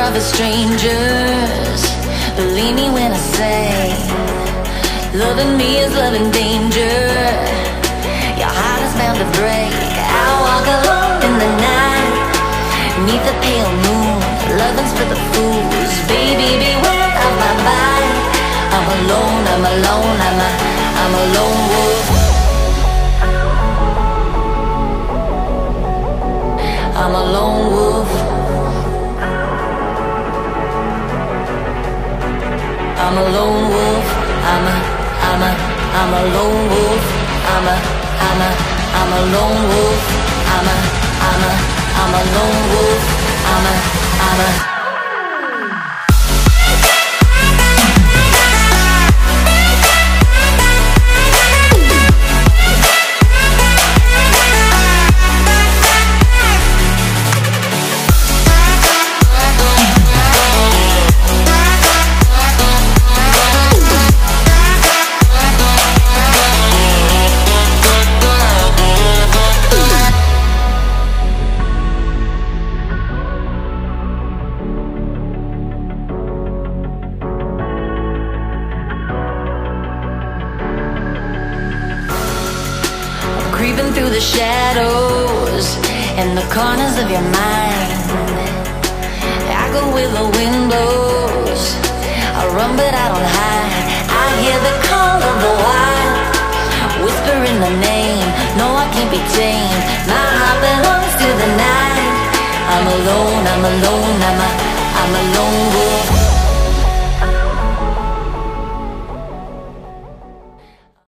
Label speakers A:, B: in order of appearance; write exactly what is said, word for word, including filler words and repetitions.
A: of strangers. Believe me when I say, loving me is loving danger. Your heart is bound to break. I walk alone in the night, neath the pale moon. Loving's for the fools. Baby, beware of my bite. I'm alone, I'm alone, I'm a, I'm a lone wolf. I'm a lone wolf. I'm a lone wolf. I'm a, I'm a, I'm a lone wolf. I'm a, I'm a, I'm a lone wolf. I'm a, I'm a, I'm a lone wolf. I'm a, I'm a. Creeping through the shadows and the corners of your mind. I go where the wind blows. I run but I don't hide. I hear the call of the wild, whispering the name. No, I can't be tamed. My heart belongs to the night. I'm alone, I'm alone, I'm a, I'm alone.